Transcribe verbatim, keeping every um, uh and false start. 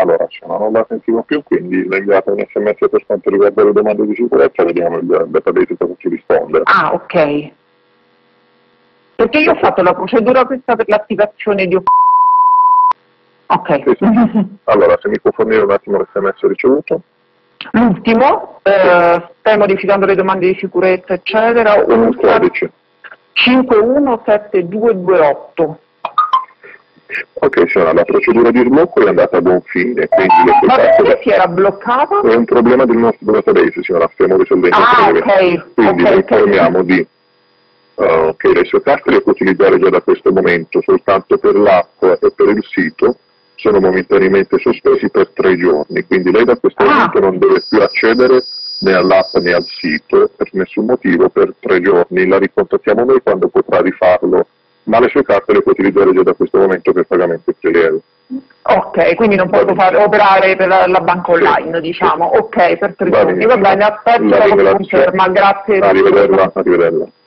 allora se no non la sentivo più, quindi le inviate un sms per quanto riguarda le domande di sicurezza, vediamo il database cosa ci risponde. Ah, ok. Perché io ho fatto la procedura questa per l'attivazione di... Ok. Sì, sì. Allora, se mi può fornire un attimo l'sms ricevuto. L'ultimo, eh, stai modificando le domande di sicurezza, eccetera. Il codice. cinque uno sette due due otto. Ok, signora, la procedura di sblocco è andata a buon fine, quindi le Ma perché da... si era bloccata? È un problema del nostro database, signora, stiamo risolvendo ah, il problema. Ok, Quindi okay, le informiamo okay. di uh, che le sue carte le può utilizzare già da questo momento, soltanto per l'app e per il sito sono momentaneamente sospesi per tre giorni, quindi lei da questo ah. momento non deve più accedere né all'app né al sito per nessun motivo per tre giorni, la ricontattiamo noi quando potrà rifarlo, ma le sue carte le può utilizzare già da questo momento per pagamento e prelievo. Ok, quindi non posso fare, operare per la, la banca online, sì, diciamo. Sì. Ok, per tre giorni. Va bene, aspetto la conferma, grazie. Arrivederla, arrivederla.